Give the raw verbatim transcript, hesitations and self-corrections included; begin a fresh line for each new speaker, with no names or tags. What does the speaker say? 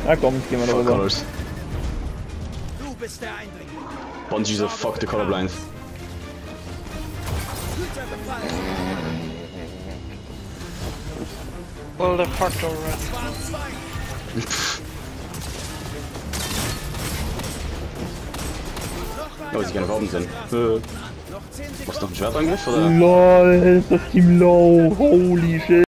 Ah komm, jetzt gehen wir
Fuck
darüber.
colors.
Du bist der Eindringling.
Bungie so fuck the colorblind.
Guter Befall.
Well, the fuck already.
Waren zwei.
Oh, sie gerne Waffen sind. Äh,
Noch zehn Sekunden.
was noch ein Schwertangriff oder?
LOL, ist das Team low. Holy shit.